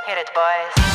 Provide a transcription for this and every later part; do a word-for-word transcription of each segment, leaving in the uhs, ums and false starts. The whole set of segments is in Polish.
Hit it, boys.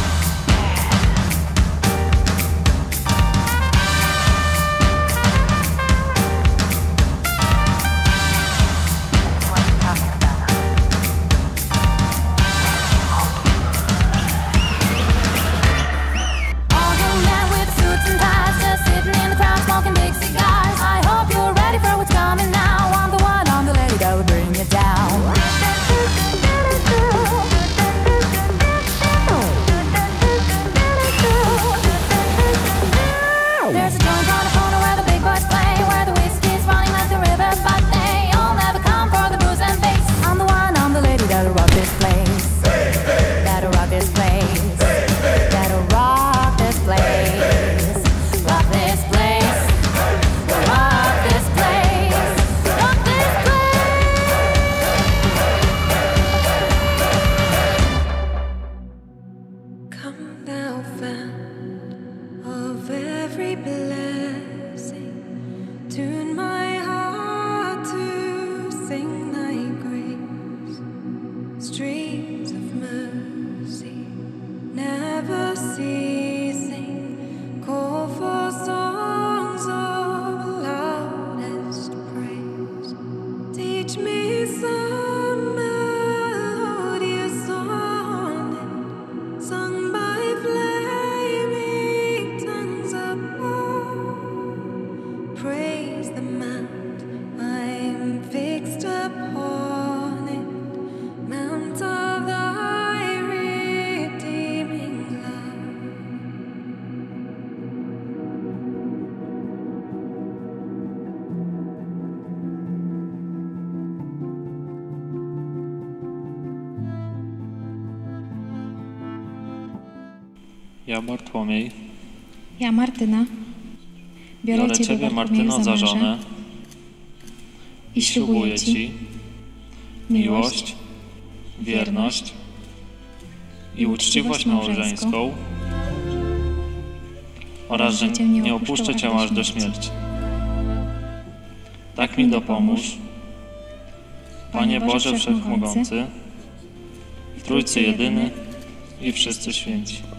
Ja, Bartłomiej, ja, Martyna, biorę, biorę Ciebie, Ciebie, Martyno, Martyno, za żonę i ślubuję Ci miłość, wierność i uczciwość małżeńską oraz, że nie opuszczę Cię aż do śmierci. Tak mi dopomóż, Panie Boże Wszechmogący, Trójcy Jedyny i wszyscy święci.